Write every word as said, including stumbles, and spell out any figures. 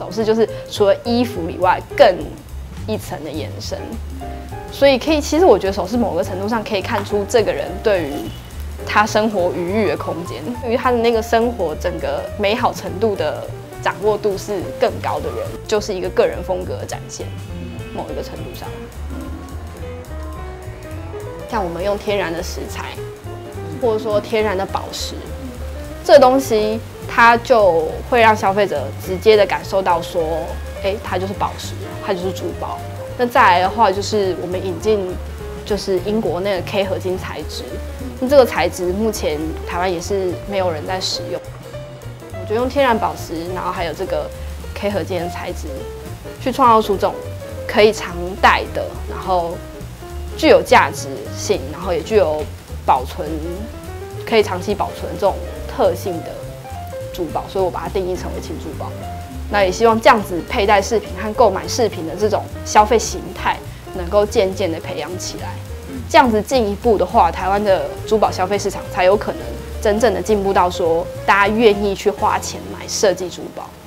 首饰就是除了衣服以外更一层的延伸，所以可以，其实我觉得首饰某个程度上可以看出这个人对于他生活余裕的空间，对于他的那个生活整个美好程度的掌握度是更高的人，就是一个个人风格的展现。某一个程度上，像我们用天然的食材，或者说天然的宝石，这东西它就会让消费者直接的感受到说，哎，它就是宝石，它就是珠宝。那再来的话，就是我们引进就是英国那个 K 合金材质，那这个材质目前台湾也是没有人在使用。我觉得用天然宝石，然后还有这个 K 合金的材质，去创造出这种可以常戴的，然后具有价值性，然后也具有保存，可以长期保存这种特性的珠宝，所以我把它定义成为轻珠宝。那也希望这样子佩戴饰品和购买饰品的这种消费形态，能够渐渐的培养起来。这样子进一步的话，台湾的珠宝消费市场才有可能真正的进步到说，大家愿意去花钱买设计珠宝。